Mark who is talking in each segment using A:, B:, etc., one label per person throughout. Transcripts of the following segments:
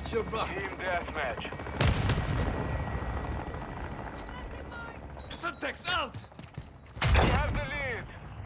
A: Watch your back.
B: Team deathmatch.
A: Subtext out!
B: We have the lead.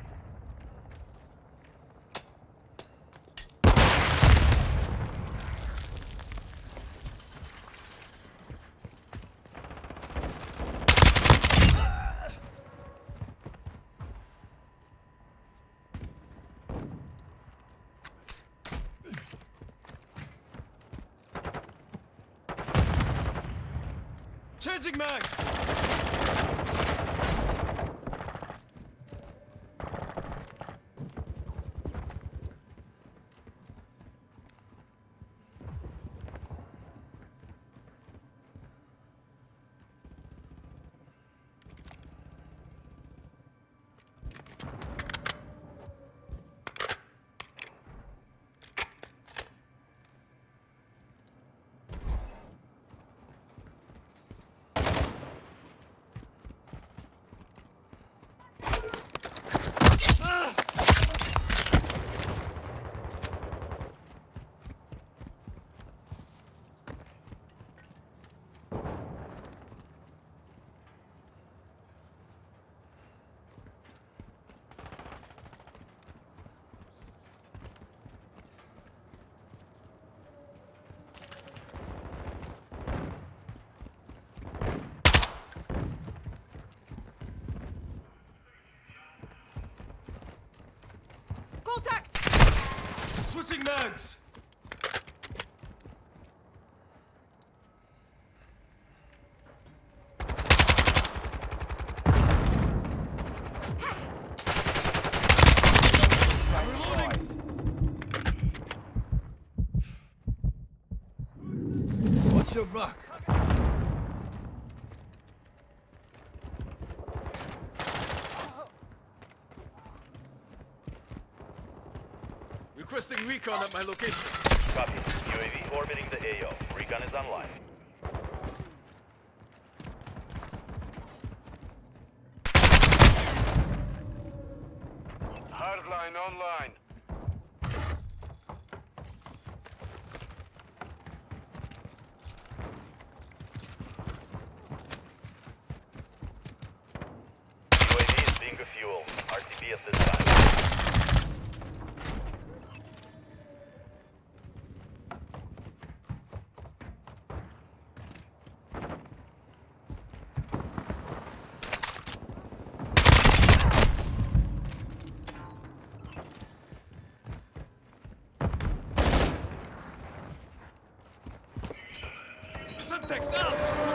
A: Changing mags!
C: Contact!
A: Switching mags! Reloading! Watch your back. Requesting recon at my location.
D: Copy. UAV orbiting the AO. Recon is online.
B: Hardline online.
D: UAV is being refueled. RTB at this time.
A: Subtext out!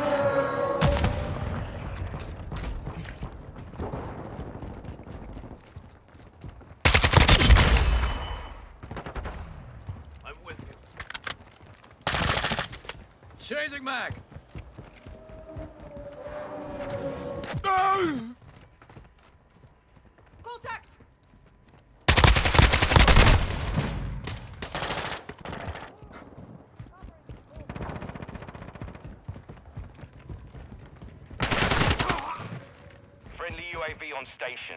A: I'm with you. Changing mag!
C: Contact!
B: Friendly UAV on station.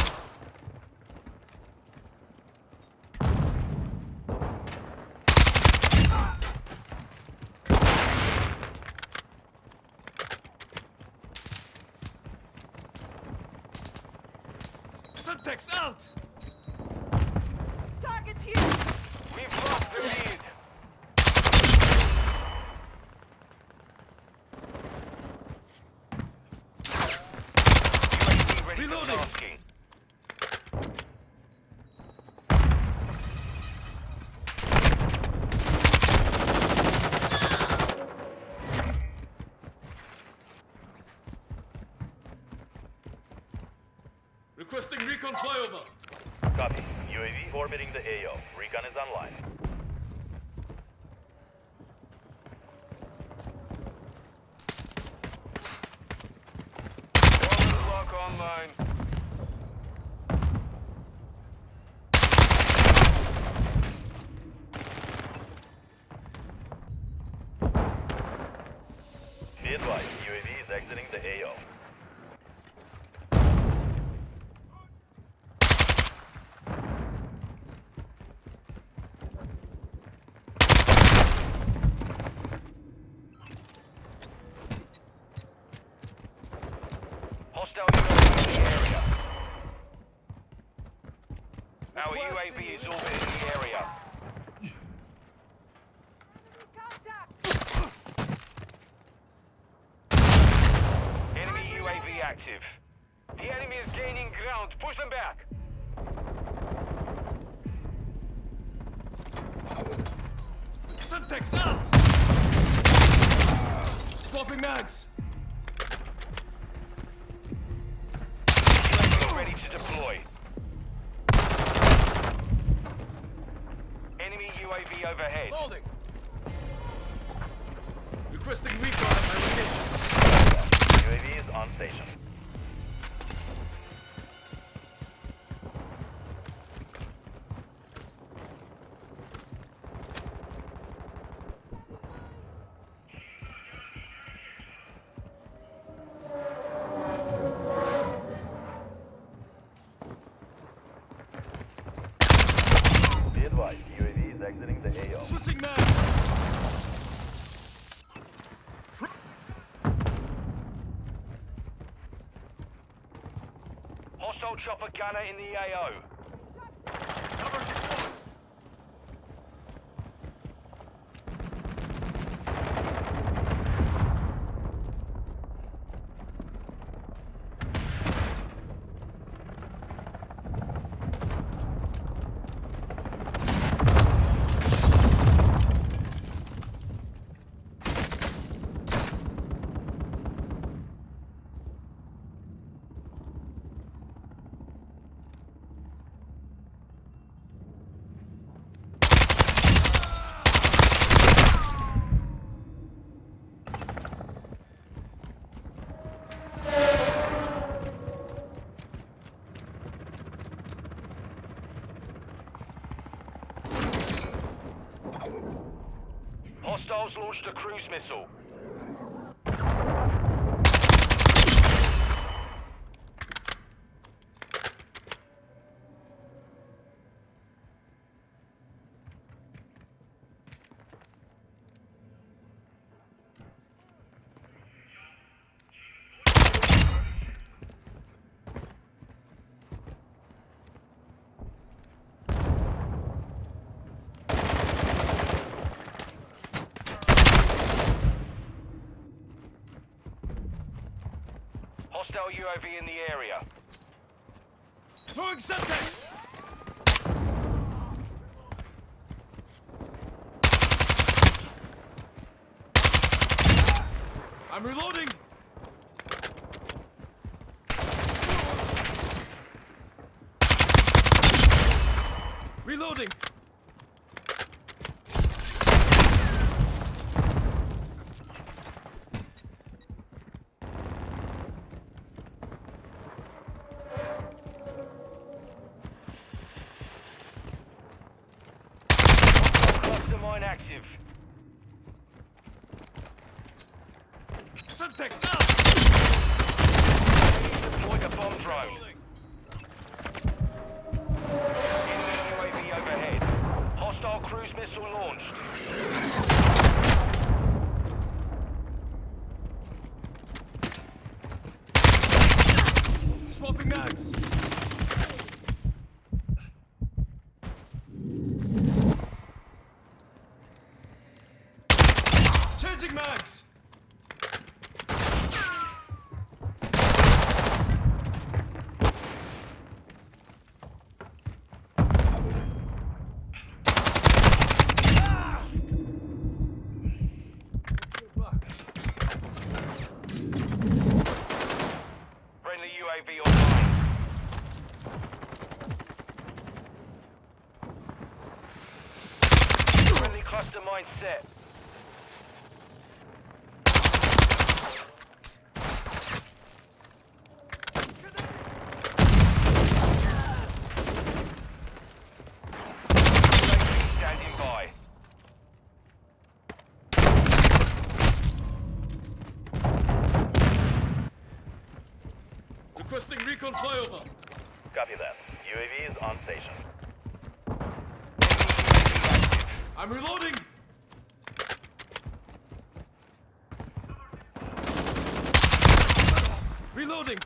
A: Subtext out!
C: Target's here!
B: We've lost the lead. UAV ready for
A: Reloading.
B: tasking.
A: Requesting recon flyover.
D: Copy. UAV orbiting the AO. Recon is online.
B: Forward lock online.
D: Be advised, UAV is exiting the AO.
B: UAV is orbiting the area. Enemy UAV active. The enemy is gaining ground. Push them back.
A: Syntax out! Swapping mags!
B: UAV ready to deploy. Enemy UAV overhead.
A: Loading! Requesting recon at my location.
D: UAV is on station. Be advised, UAV is exiting the AO.
A: Switching mags!
B: Hostile chopper gunner in the AO.
A: Cover deployed!
B: Hostiles launched a cruise missile. Hostile UAV in the area.
A: Throwing Syntax! I'm reloading! Reloading!
B: Cluster mine active.
A: Syntax out!
B: Deployed a bomb drone.
A: Reloading.
B: Enemy UAV overhead. Hostile cruise missile launched.
A: Swapping mags! Changing mags!
B: Friendly UAV online. Friendly cluster mine set. UAV standing by.
A: Requesting recon flyover.
D: Copy that. UAV is on station.
A: I'm reloading! Reloading!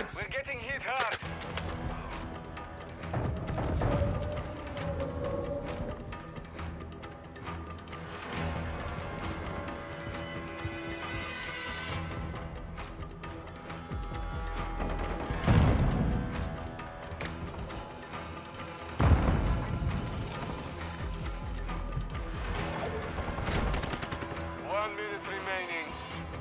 A: mags!
B: We're getting hit hard. Remaining.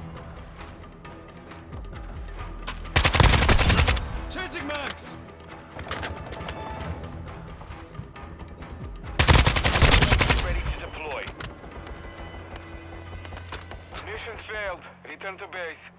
A: Changing mags!
B: Ready to deploy. Mission failed. Return to base.